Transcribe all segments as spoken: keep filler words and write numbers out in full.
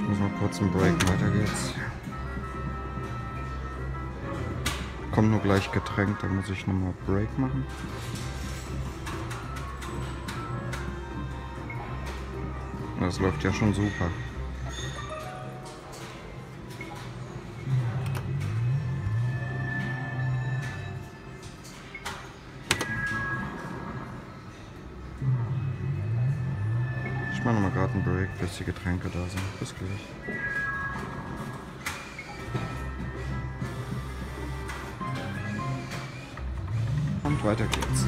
Muss mal kurz einen Break, weiter geht's. Kommt nur gleich Getränk, da muss ich nochmal Break machen. Das läuft ja schon super. Ich mache nochmal gerade einen Break, bis die Getränke da sind. Bis gleich. Und weiter geht's.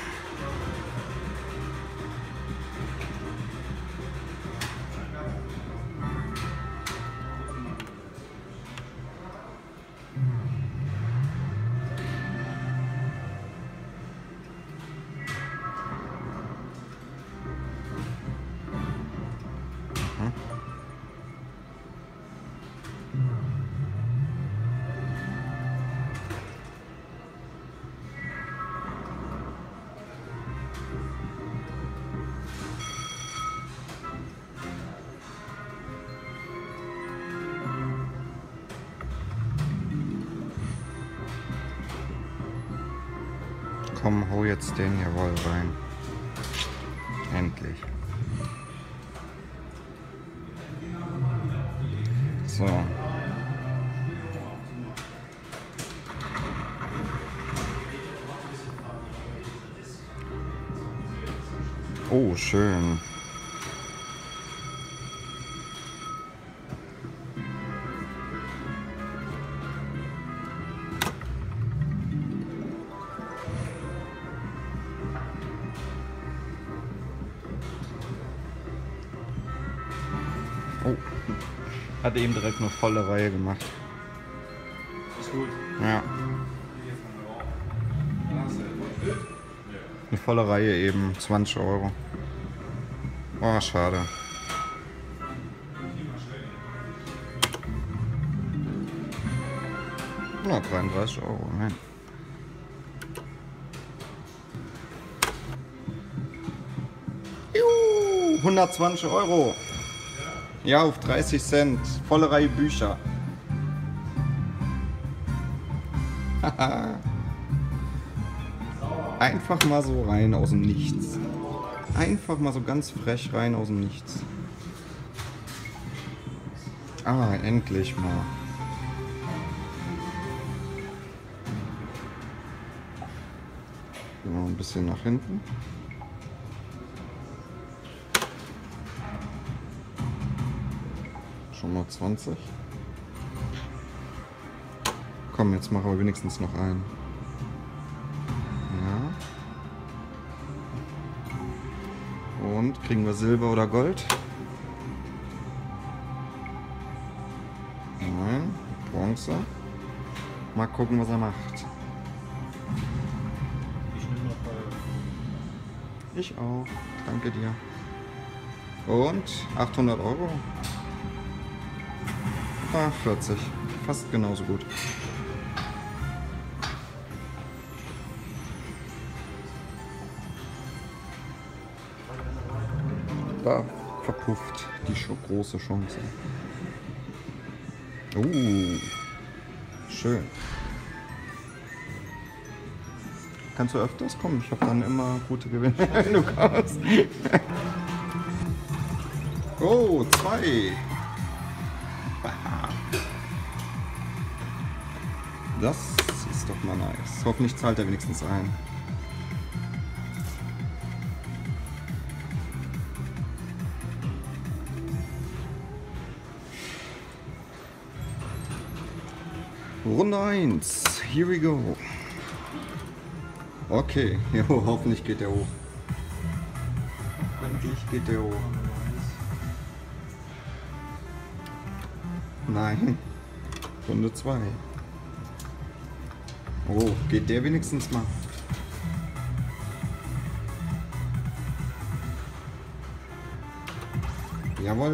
Komm, hau jetzt den hier wohl rein. Endlich. So. Oh, schön. Oh, hat eben direkt eine volle Reihe gemacht. Ist gut. Ja. Eine volle Reihe eben, zwanzig Euro. Oh, schade. Na, dreiunddreißig Euro, nein. Juhu, hundertzwanzig Euro. Ja, auf dreißig Cent. Volle Reihe Bücher. Einfach mal so rein aus dem Nichts. Einfach mal so ganz frech rein aus dem Nichts. Ah, endlich mal. Gehen wir ein bisschen nach hinten. Schon mal zwanzig. Komm, jetzt machen wir wenigstens noch einen. Ja. Und kriegen wir Silber oder Gold? Nein, Bronze. Mal gucken, was er macht. Ich auch. Danke dir. Und achthundert Euro. Ah, vierzig. Fast genauso gut. Da verpufft die schon große Chance. Uh, schön. Kannst du öfters kommen? Ich habe dann immer gute Gewinne, wenn du kommst. Oh, zwei. Das ist doch mal nice. Hoffentlich zahlt er wenigstens ein. Runde eins. Here we go. Okay, jo, hoffentlich geht der hoch. Hoffentlich geht der hoch. Nein. Runde zwei. Oh, geht der wenigstens mal? Jawohl.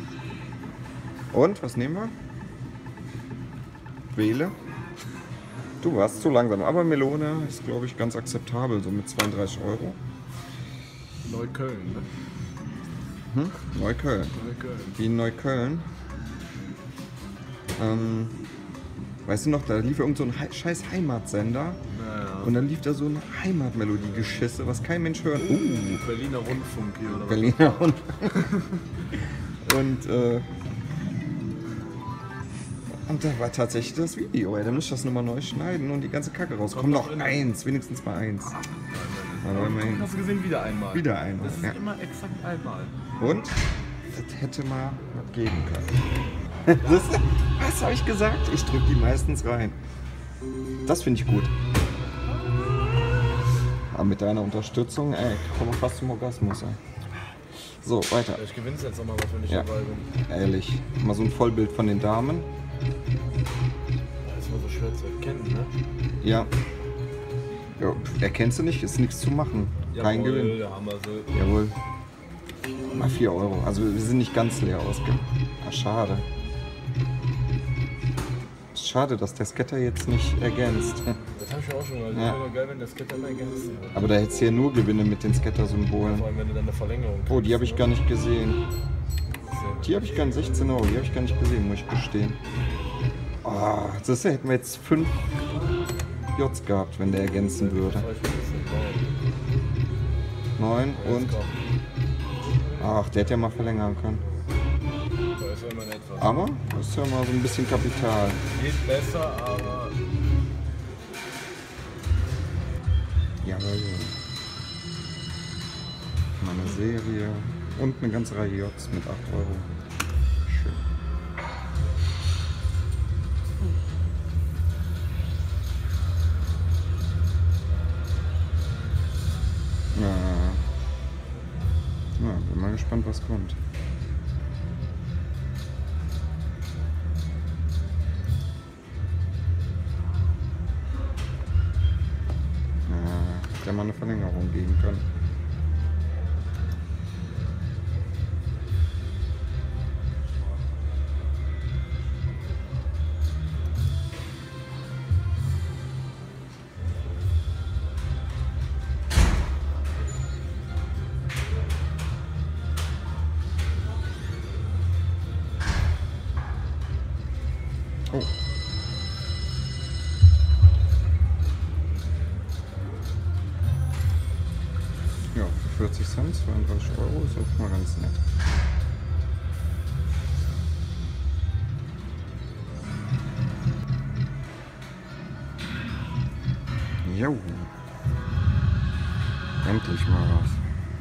Und, was nehmen wir? Wähle. Du warst zu langsam, aber Melone ist, glaube ich, ganz akzeptabel, so mit zweiunddreißig Euro. Neukölln, ne? Hm? Neukölln. Neukölln. Wie in Neukölln. Ähm, weißt du noch, da lief irgend so ein He scheiß Heimatsender. Naja. Und dann lief da so eine Heimatmelodie-Geschisse, was kein Mensch hört. Uh, Berliner Rundfunk hier, oder was? Berliner Rundfunk. Und, äh, und da war tatsächlich das Video, ey. Da müsst ihr das nochmal neu schneiden und die ganze Kacke raus. Komm noch eins, wenigstens mal eins. Aber immerhin. Hast du gesehen, wieder einmal. Wieder einmal. Das ist Ja. immer exakt einmal. Und? Das hätte mal was geben können. Das, was habe ich gesagt? Ich drücke die meistens rein. Das finde ich gut. Aber mit deiner Unterstützung, ey, komm mal fast zum Orgasmus, ey. So, weiter. Ich gewinne es jetzt nochmal was, wenn ich Ja. dabei bin. Ehrlich. Mal so ein Vollbild von den Damen. Das ist immer so schwer zu erkennen, ne? Ja. Ja, erkennst du nicht, ist nichts zu machen. Kein Jawohl, Gewinn. da haben wir sie. Jawohl. Mal vier Euro. Also wir sind nicht ganz leer ausgegangen. Ah, schade. Schade, dass der Scatter jetzt nicht ergänzt. Das habe ich auch schon mal. Das Ja. wäre doch geil, wenn der Scatter immer ergänzt wird. Aber da hättest du ja nur Gewinne mit den Scatter-Symbolen. Vor allem, wenn du dann eine Verlängerung Oh, die habe ich gar nicht gesehen. kriegst. Die habe ich gar nicht, sechzehn Euro, die habe ich gar nicht gesehen, muss ich gestehen. Oh, das ist, hätten wir jetzt fünf Jots gehabt, wenn der ergänzen würde. Neun und... Ach, der hätte ja mal verlängern können. Da ist ja immer etwas. Aber das ist ja mal so ein bisschen Kapital. Geht besser, aber Jawohl. Meine Serie und eine ganze Reihe Jots mit acht Euro. Schön. Ja. Ja, bin mal gespannt, was kommt. Ja, hätte ja mal eine Verlängerung geben können. Oh. Ja, für vierzig Cent, zweiunddreißig Euro ist auch mal ganz nett. Jo. Endlich mal was.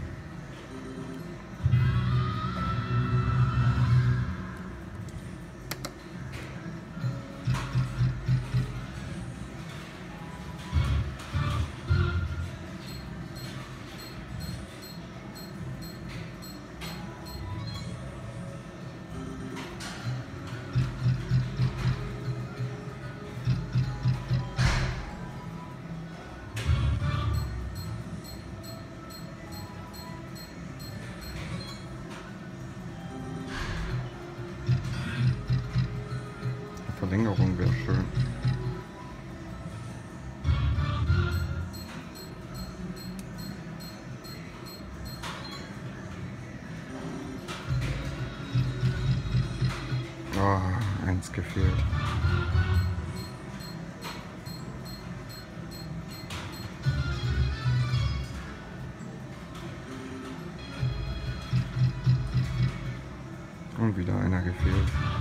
Verlängerung wäre schön. Oh, eins gefehlt. Und wieder einer gefehlt.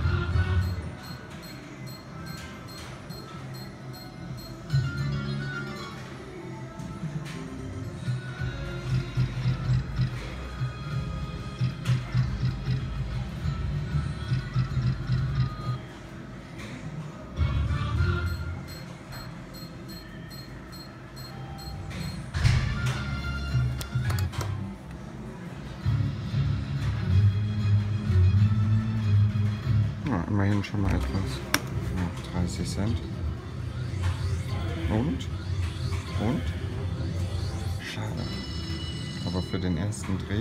Ja, immerhin schon mal etwas. Ja, dreißig Cent. Und? Und? Schade. Aber für den ersten Dreh.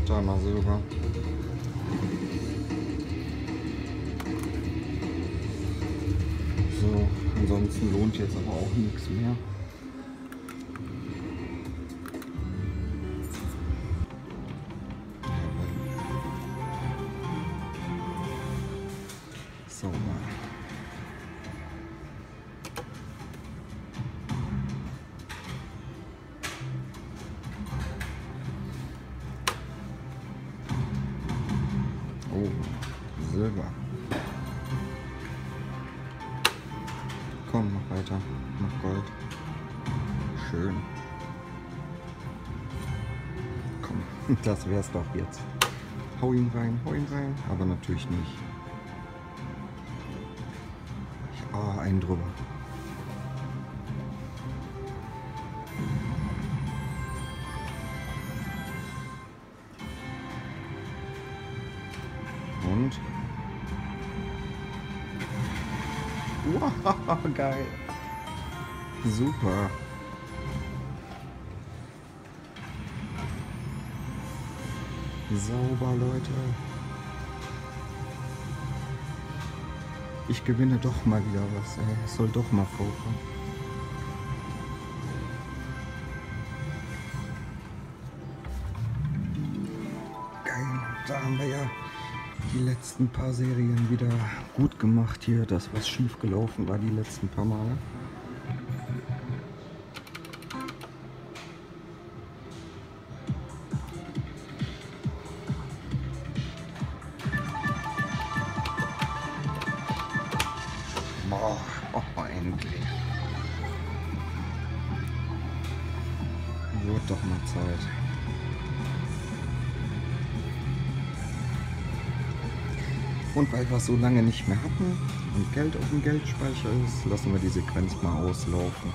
da mal Silber. So, ansonsten lohnt jetzt aber auch nichts mehr. So. Oh, Silber. Komm, mach weiter. Mach Gold. Schön. Komm, das wär's doch jetzt. Hau ihn rein, hau ihn rein. Aber natürlich nicht. Ah, einen drüber. Und? Wow, geil. Super. Sauber, Leute. Ich gewinne doch mal wieder was. Ey. Es soll doch mal vorkommen. Geil. Da haben wir ja die letzten paar Serien wieder gut gemacht hier. Das, was schief gelaufen war die letzten paar Male. Boah, oh, endlich. Wird doch mal Zeit. Und weil wir es so lange nicht mehr hatten und Geld auf dem Geldspeicher ist, lassen wir die Sequenz mal auslaufen.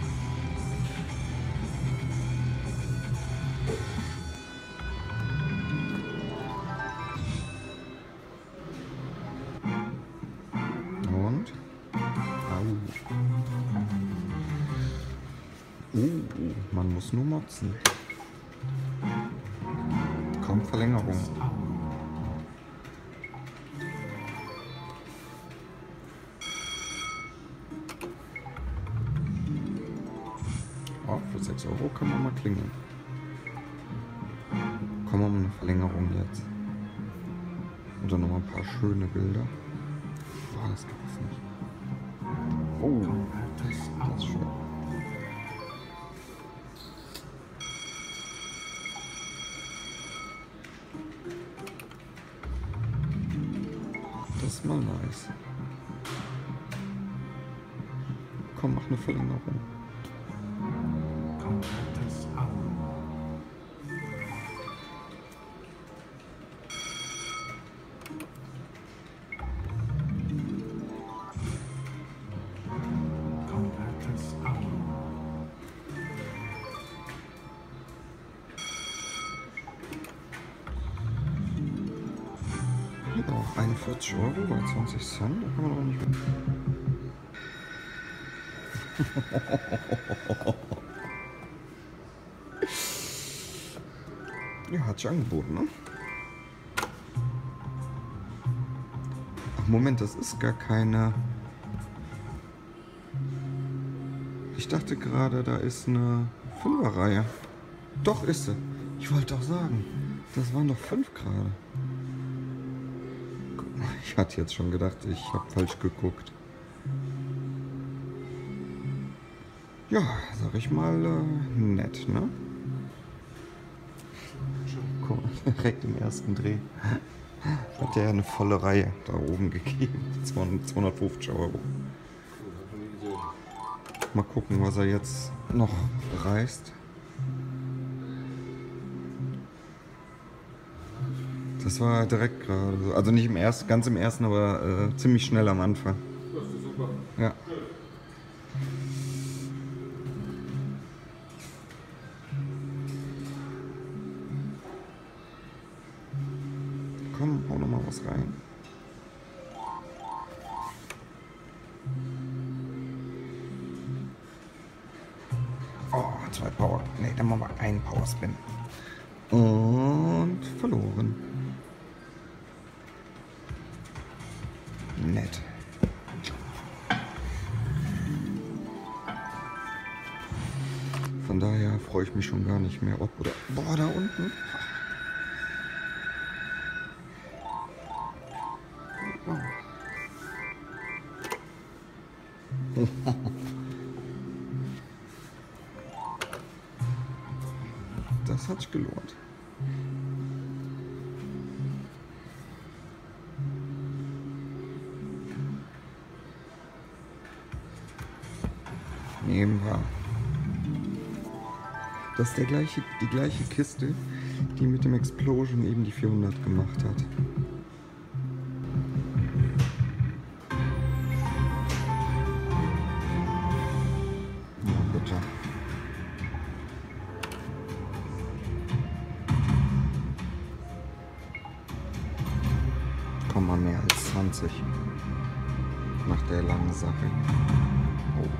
Und? Au. Uh, man muss nur motzen. Kommt Verlängerung. Oh, für sechs Euro kann man mal klingeln. Kommen wir mal eine Verlängerung jetzt. Und dann noch mal ein paar schöne Bilder. Boah, das gibt's nicht. Oh, das, das ist schön. Das ist mal nice. Komm, mach eine Verlängerung. Ja, einundvierzig Euro bei zwanzig Cent, da kann man doch nicht mehr. Ja, hat sich angeboten, ne? Ach, Moment, das ist gar keine... Ich dachte gerade, da ist eine Fünferreihe. Doch, ist sie. Ich wollte doch sagen, das waren doch fünf gerade. Ich hatte jetzt schon gedacht, ich habe falsch geguckt. Ja, sag ich mal, äh, nett, ne? Guck mal, direkt im ersten Dreh hat er ja eine volle Reihe da oben gegeben. zweihundertfünfzig Euro. Mal gucken, was er jetzt noch reißt. Das war direkt gerade so. Also nicht im ersten, ganz im ersten, aber äh, ziemlich schnell am Anfang. Das ist super. Ja. Komm, hau noch mal was rein. Oh, zwei Power. Ne, dann machen wir einen Power Spin. Und verloren. Nett. Von daher freue ich mich schon gar nicht mehr, ob oder... Boah, da unten. Das hat sich gelohnt. Nehmen wir. Das ist der gleiche, die gleiche Kiste, die mit dem Explosion eben die vierhundert gemacht hat. Na bitte. Komm mal mehr als zwanzig. Nach der langen Sache. Oh.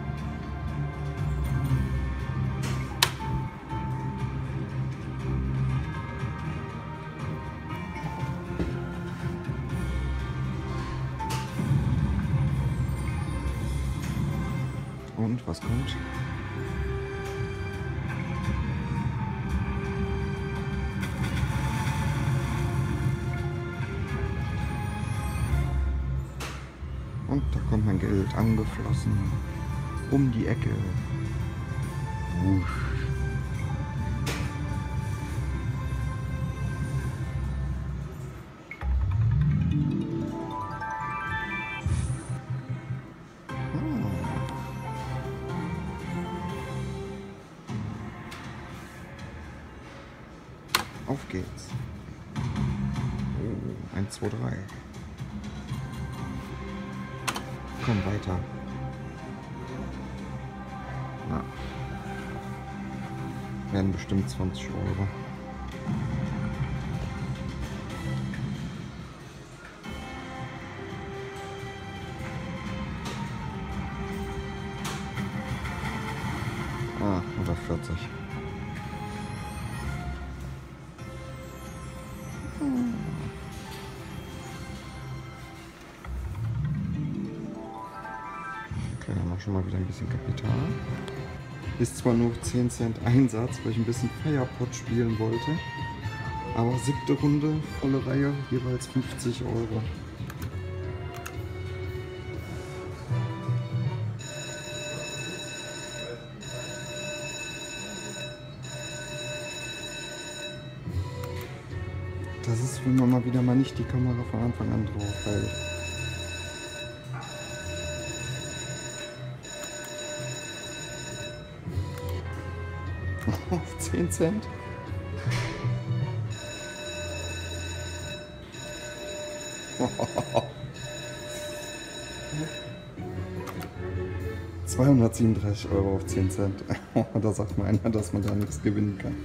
Und was kommt? Und da kommt mein Geld angeflossen. Um die Ecke. Wusch. Auf geht's. Oh, eins, zwei, drei. Komm weiter. Na. Werden bestimmt zwanzig Euro. Ah, oder vierzig. Okay, dann noch schon mal wieder ein bisschen Kapital. Ist zwar nur zehn Cent Einsatz, weil ich ein bisschen Firepot spielen wollte, aber siebte Runde, volle Reihe, jeweils fünfzig Euro. Das ist, wenn man mal wieder mal nicht die Kamera von Anfang an drauf hält. Auf zehn Cent. zweihundertsiebenunddreißig Euro auf zehn Cent. Da sagt mal einer, dass man da nichts gewinnen kann.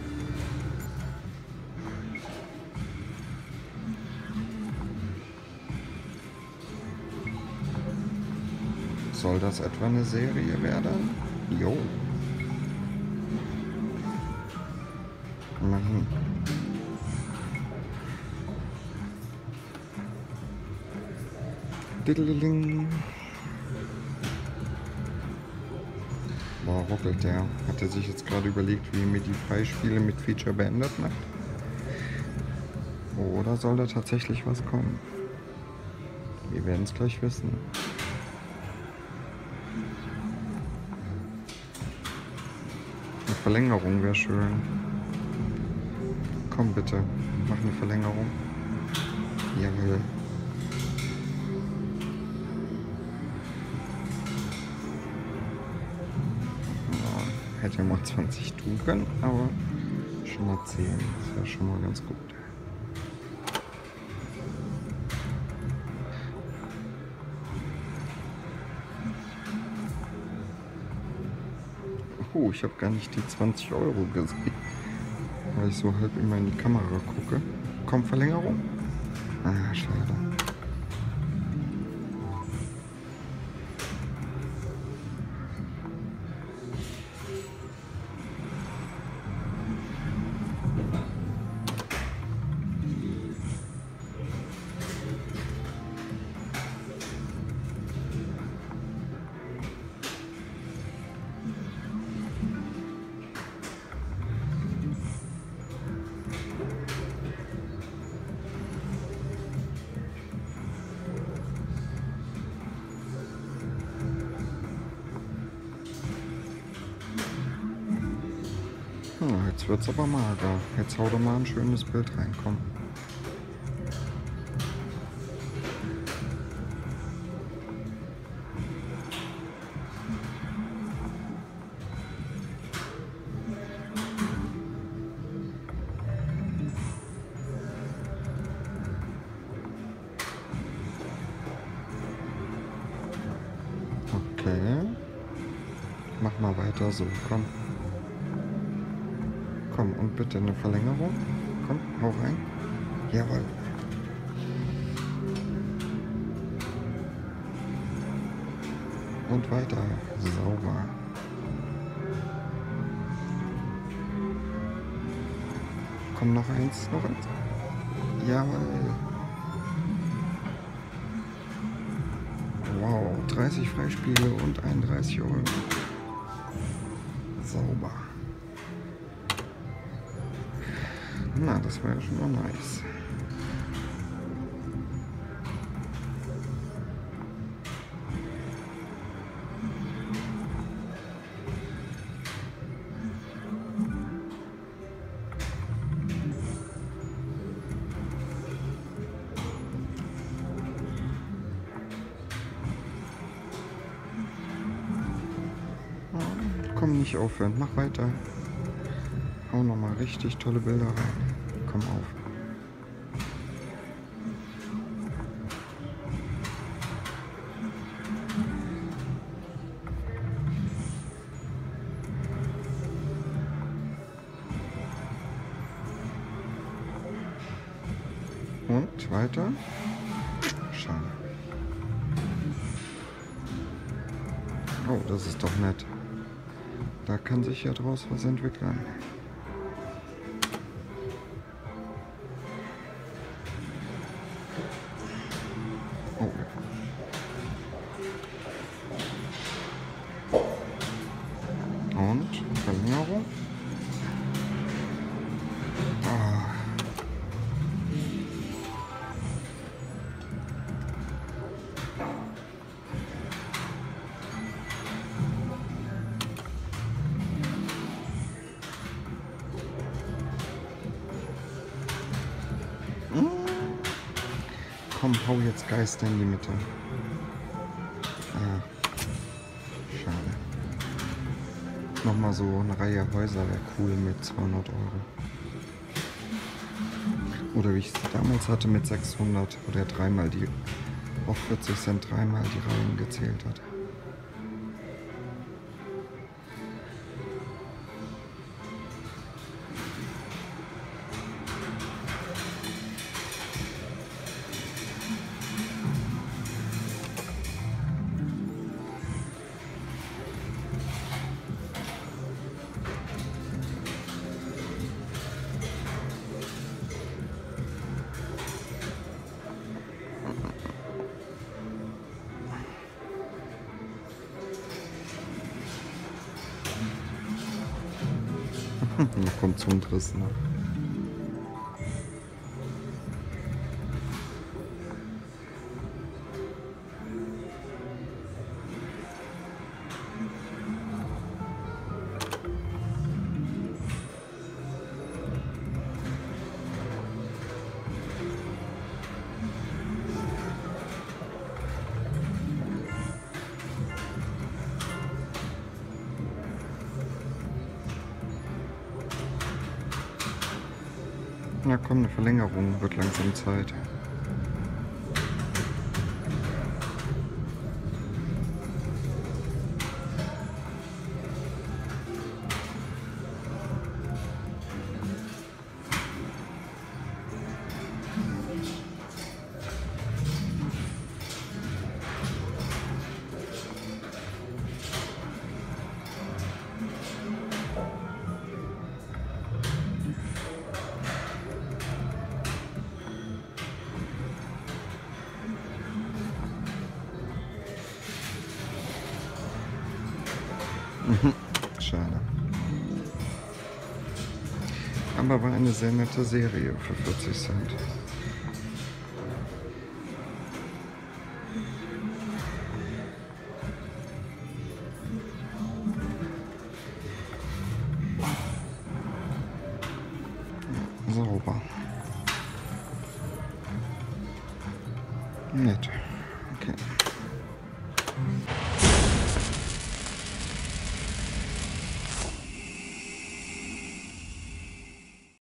Soll das etwa eine Serie werden? Jo. Immerhin. Diddling. Boah, ruckelt der. Hat er sich jetzt gerade überlegt, wie er mir die Freispiele mit Feature beendet macht? Oder soll da tatsächlich was kommen? Wir werden es gleich wissen. Eine Verlängerung wäre schön. Komm bitte, mach eine Verlängerung. Jawohl. Ja, hätte ja mal zwanzig tun können, aber schon mal zehn. Das wäre schon mal ganz gut. Oh, ich habe gar nicht die zwanzig Euro gesehen, weil ich so halb immer in die Kamera gucke. Kommt Verlängerung? Ah, schade. Hm, jetzt wird's aber mager. Jetzt hau doch mal ein schönes Bild rein, komm. Okay. Mach mal weiter so, komm. Komm, und bitte eine Verlängerung. Komm, hau rein. Jawohl. Und weiter. Sauber. Komm, noch eins, noch eins. Jawohl. Wow, dreißig Freispiele und einunddreißig Euro. Sauber. Na, das war ja schon mal nice. Komm, nicht aufhören, mach weiter. Hau nochmal richtig tolle Bilder rein. Komm auf. Und weiter. Schade. Oh, das ist doch nett. Da kann sich ja draus was entwickeln. Oh. Und Verlängerung. Ah. Komm, hau jetzt Geister in die Mitte. Ah, schade. Nochmal so eine Reihe Häuser wäre cool mit zweihundert Euro. Oder wie ich es damals hatte mit sechshundert, wo der dreimal die, auf vierzig Cent dreimal die Reihen gezählt hat. Da kommt Zundriss nach. Na komm, eine Verlängerung wird langsam Zeit. Schade. Aber war eine sehr nette Serie für vierzig Cent. Nett. Okay.